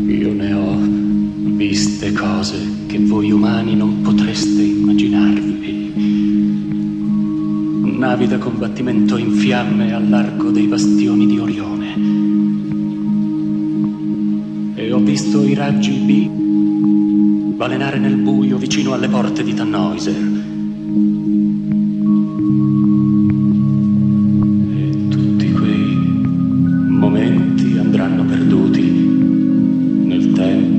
Io ne ho viste cose che voi umani non potreste immaginarvi. Navi da combattimento in fiamme al largo dei bastioni di Orione. E ho visto i raggi B balenare nel buio vicino alle porte di Tannhäuser. E tutti quei momenti andranno perduti nel tempo.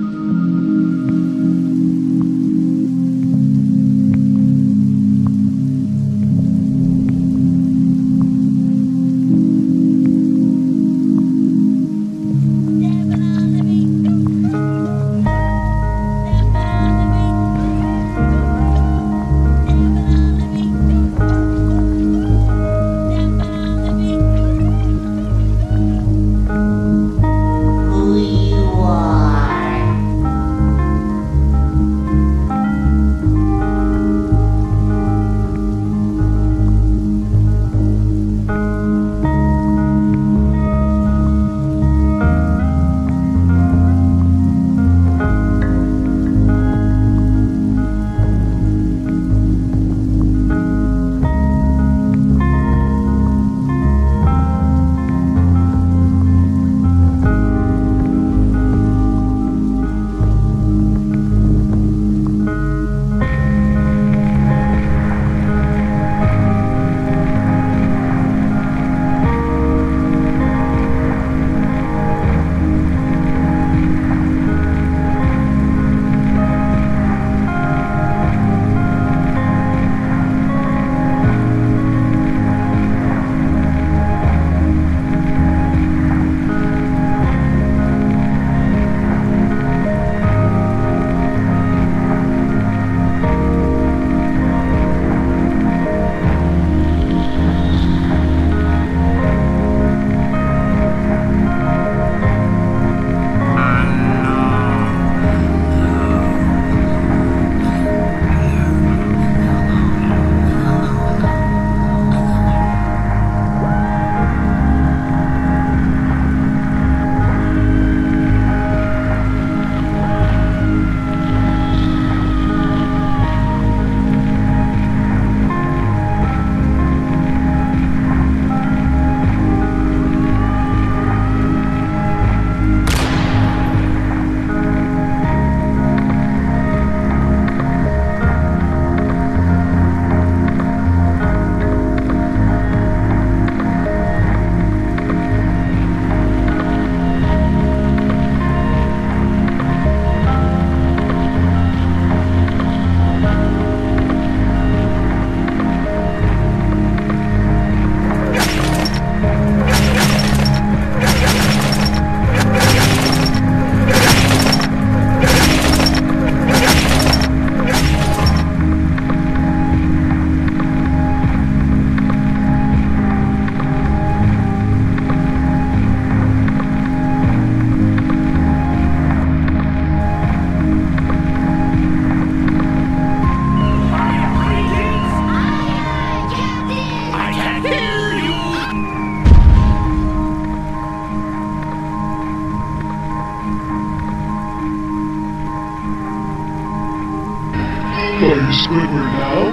Are you Squidward now?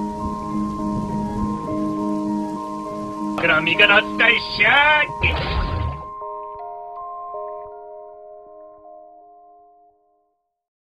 Amiga, not stay shut!